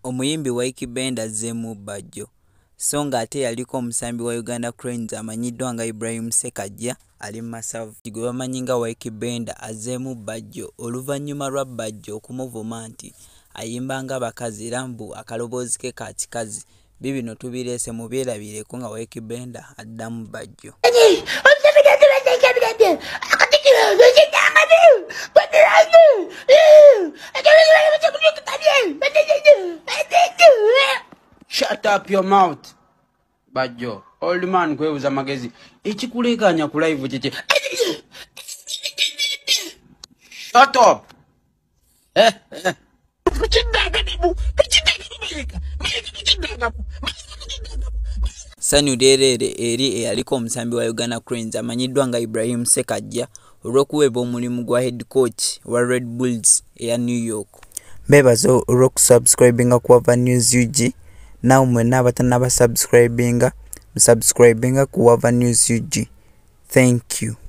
Omuyimbi wa Ykee Benda Azemu Bajjo so nga ate yaliko omusambi wa Uganda Cranes amanyiddwa nga Ibrahim Sekagya ali Masavu gwe bamanyi nga Ykee Benda Azemu Bajjo oluvannyuma lwa Bajjo okumuvuma nti ayimba nga abakazi era mbu akaloboozi ke ka kikazi bibino tubireese mubyerabireko nga Ykee Benda addamu Bajjo. Shut up your mouth, Bajjo. Old man kwebuza magezi. Ekikulekanya ku live kiki. Shut up. Sanyu derere eri eyaliko omusambi wa Uganda Cranes amanyiddwa nga Ibrahim Sekagya olw'okuweebwa omulimu gwa head coach wa Red Bulls eya New York. Bebaza olw'okusubscribinga ku Wava News UG. Now mwenna abatanaba subscribinga ku Wava News UG. Thank you.